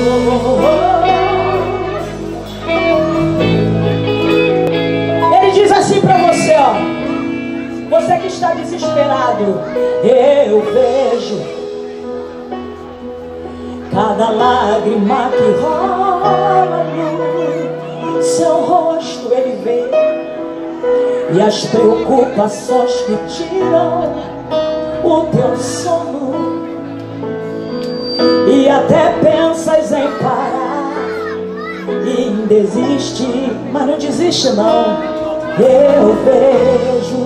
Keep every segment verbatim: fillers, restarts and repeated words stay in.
Ele diz assim pra você, ó. Você que está desesperado, eu vejo cada lágrima que rola no seu rosto, ele vê, e as preocupações que tiram o teu sono, e até pensas em parar e em desistir, mas não desiste não. Eu vejo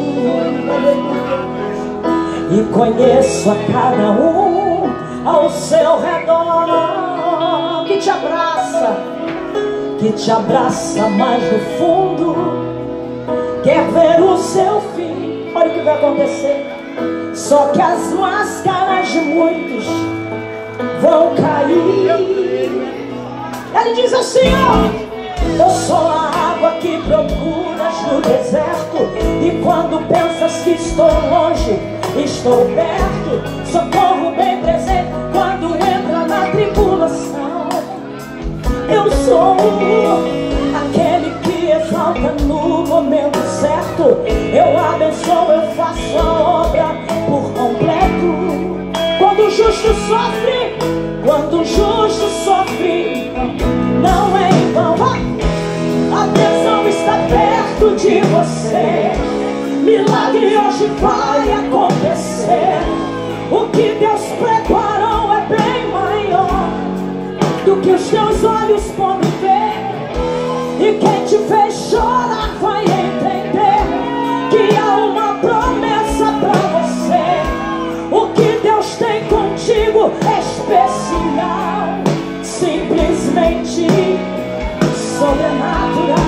e conheço a cada um ao seu redor, que te abraça, que te abraça mais no fundo, quer ver o seu fim. Olha o que vai acontecer. Só que as máscaras de muitos vão cair. Ele diz assim, ó: eu sou a água que procuras no deserto, e quando pensas que estou longe, estou perto. Socorro bem presente quando entra na tribulação. Eu sou aquele que exalta no momento certo. Eu abençoo, eu faço a obra por completo. Quando o justo sofre, quando o justo sofre, não é em vão. A bênção está perto de você. Milagre hoje vai acontecer. O que Deus preparou é bem maior do que os teus olhos podem ver. E quem te fez chorar vai entender que há uma promessa pra você. O que Deus tem contigo é especial, simplesmente sobrenatural.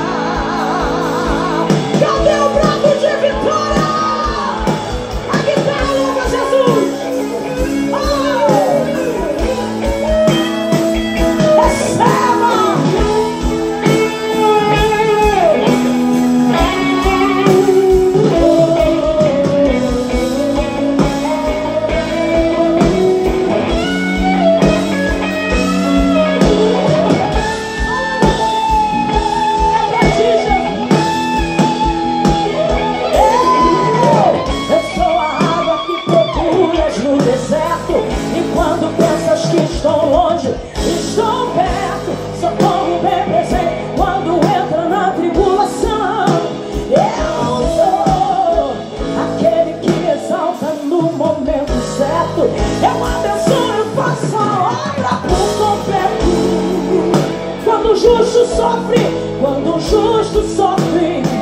Cadê o brado de vitória? A guitarra louva Jesus. Oh! Receba! Quando o justo sofre, quando o justo sofre,